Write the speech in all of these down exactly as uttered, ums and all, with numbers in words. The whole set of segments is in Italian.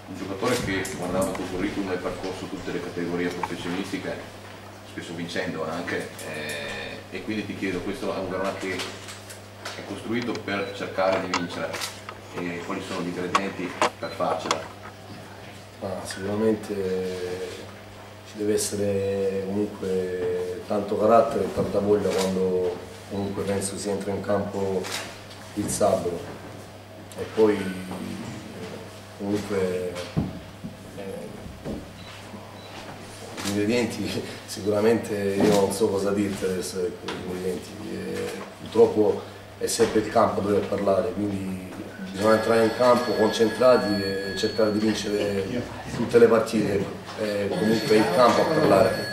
un giocatore che, guardando il tuo curriculum, hai percorso tutte le categorie professionistiche, spesso vincendo anche, eh, e quindi ti chiedo, questo è un Verona che è costruito per cercare di vincere, e quali sono gli ingredienti per farcela? Ah, sicuramente ci deve essere comunque tanto carattere e tanta voglia quando comunque penso si entra in campo il sabato, e poi comunque eh, gli ingredienti sicuramente io non so cosa dirti adesso, ecco, gli ingredienti. Eh, purtroppo è sempre il campo a dover parlare, quindi bisogna entrare in campo concentrati e cercare di vincere tutte le partite, eh, comunque è il campo a parlare.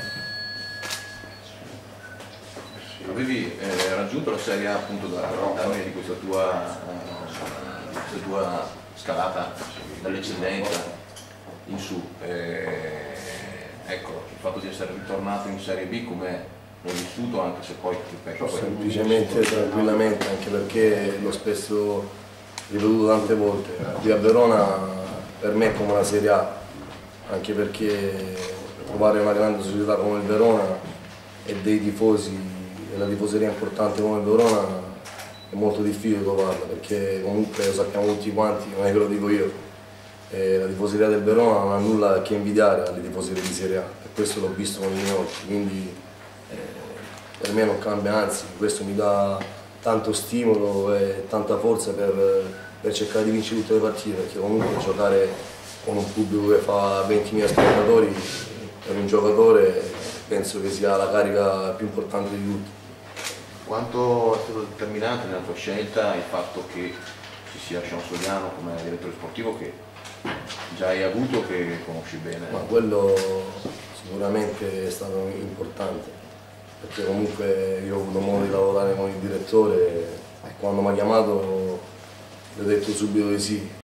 Avevi eh, raggiunto la Serie A appunto da termine di questa tua, eh, di questa tua scalata dall'eccellenza in su. Eh, ecco, il fatto di essere ritornato in Serie B come l'ho vissuto, anche se poi ripeto, Semplicemente, tranquillamente, anche perché l'ho spesso ripetuto tante volte, qui a Verona per me è come una Serie A, anche perché trovare una grande società come il Verona e dei tifosi e la tifoseria importante come il Verona è molto difficile trovarla, perché comunque lo sappiamo tutti quanti, non è che lo dico io, eh, la tifoseria del Verona non ha nulla che invidiare alle tifoserie di Serie A, e questo l'ho visto con i miei occhi, quindi eh, per me non cambia, anzi questo mi dà tanto stimolo e tanta forza per, per cercare di vincere tutte le partite, perché comunque giocare con un pubblico che fa ventimila spettatori per un giocatore penso che sia la carica più importante di tutti. Quanto è stato determinante nella tua scelta il fatto che ci sia Sean Sogliano come direttore sportivo, che già hai avuto, che conosci bene? Ma quello sicuramente è stato importante, perché comunque io ho avuto modo di lavorare con il direttore e quando mi ha chiamato gli ho detto subito di sì.